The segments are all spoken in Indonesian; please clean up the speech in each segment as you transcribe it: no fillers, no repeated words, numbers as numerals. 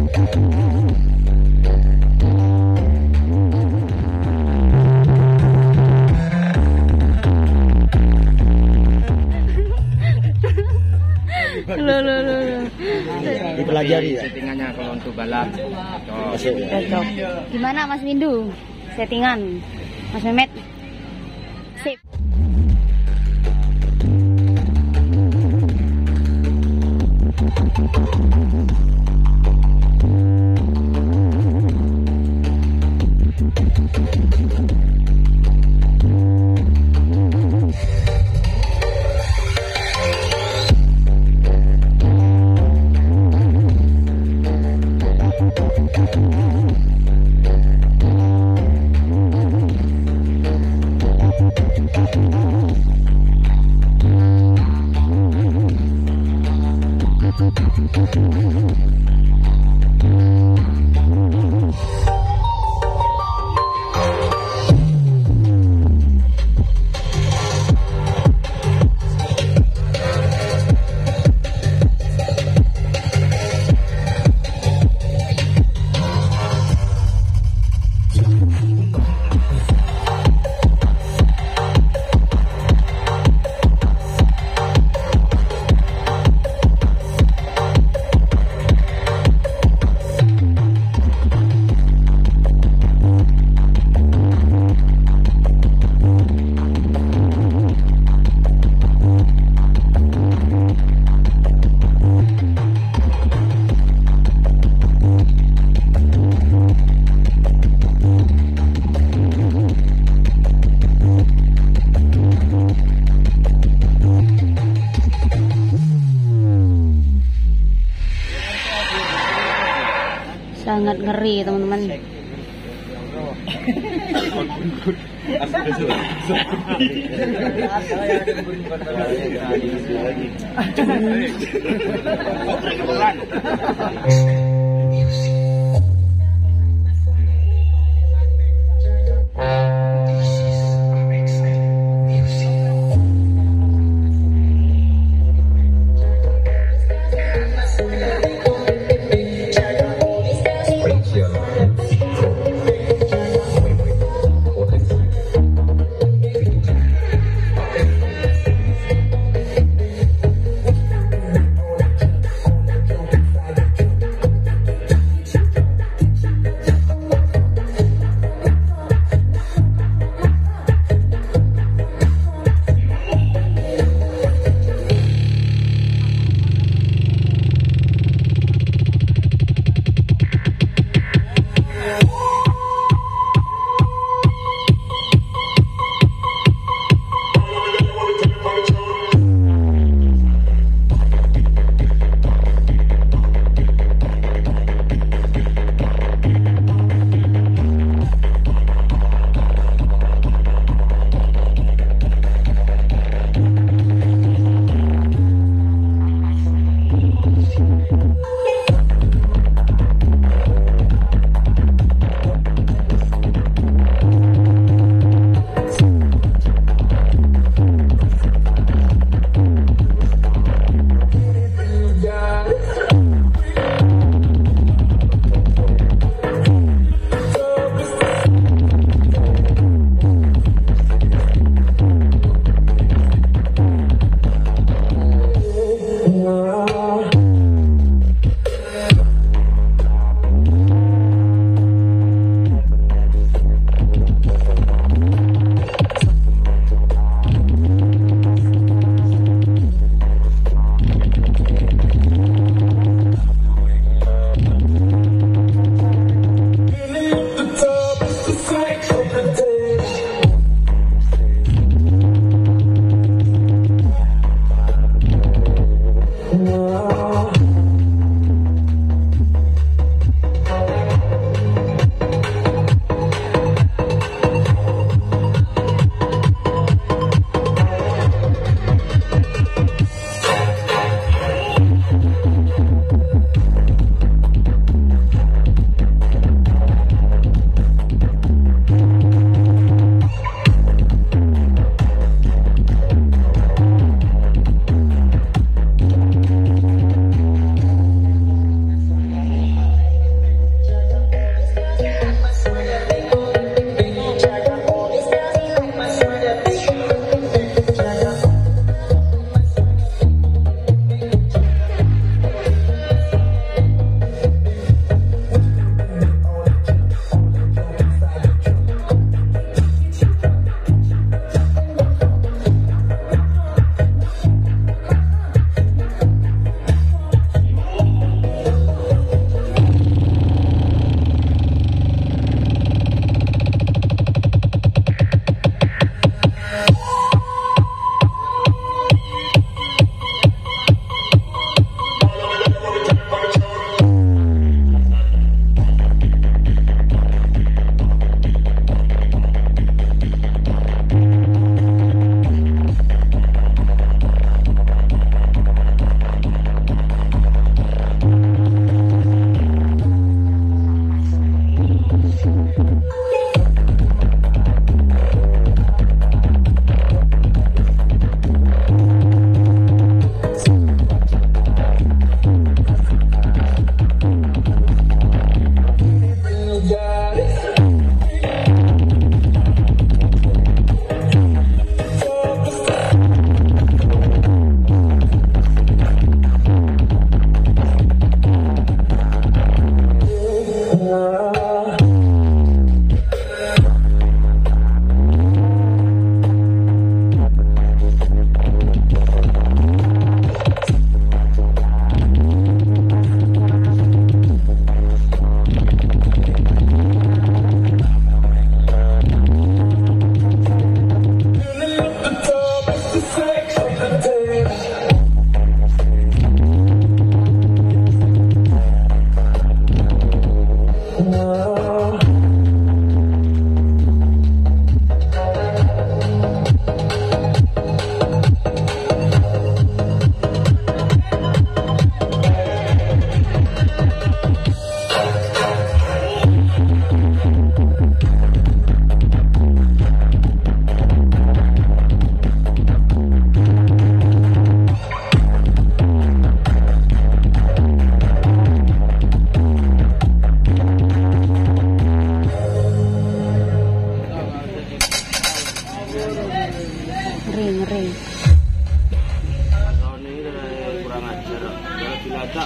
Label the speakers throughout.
Speaker 1: Dipelajari ya
Speaker 2: settingannya kalau untuk balap.
Speaker 3: Cocok. Gimana Mas Windu? Settingan Mas Mehmet? Sip. Sangat ngeri teman-teman.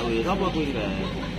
Speaker 1: kuwi? Sapa kuwi enggak?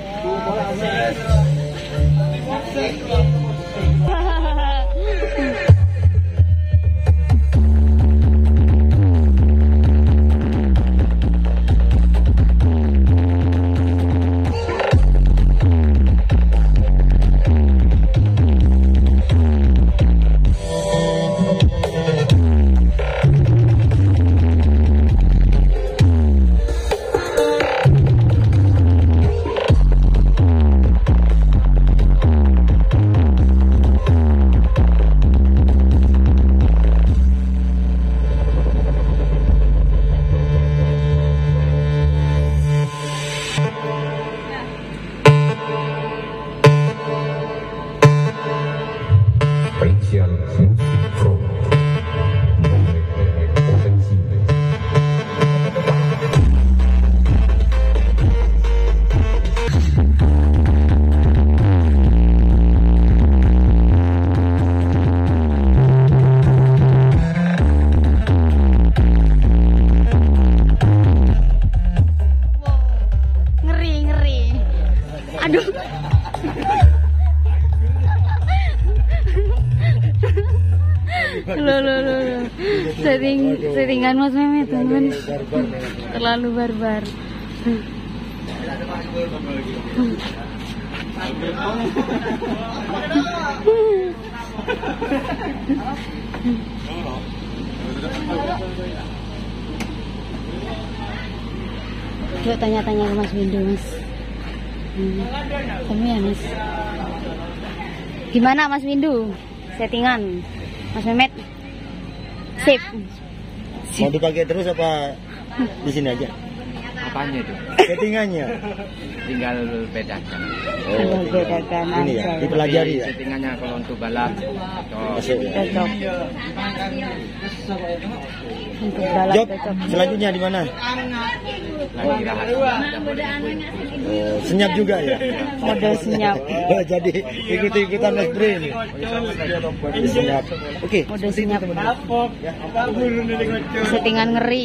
Speaker 2: Spesial musik pro memiliki potensi.
Speaker 3: Ngeri, ngeri. Aduh. Lo. Settingan Mas Mehmet, teman. Terlalu barbar. Coba tanya-tanya ke Mas Windu, Mas. Kamu ya, Mas. Gimana Mas Windu? Settingan Mas Mehmet. Sip.
Speaker 1: Mau dipakai terus apa di sini aja?
Speaker 4: Apanya itu?
Speaker 1: Settingannya.
Speaker 4: Tinggal bedakan.
Speaker 3: Tinggal bedakan
Speaker 1: Ini ya,
Speaker 3: aja.
Speaker 1: dipelajari ya.
Speaker 4: Settingannya kalau untuk balap
Speaker 1: Masuk ya.
Speaker 3: Cocok. Untuk balap
Speaker 1: Job
Speaker 3: cocok.
Speaker 1: selanjutnya di mana?
Speaker 4: lagi rahasia.
Speaker 1: Senyap juga ya.
Speaker 3: Mode senyap.
Speaker 1: Oh, jadi ikut-ikutan Mas Bre ini. Senyap. Oke.
Speaker 3: Mode senyap. Settingan ngeri.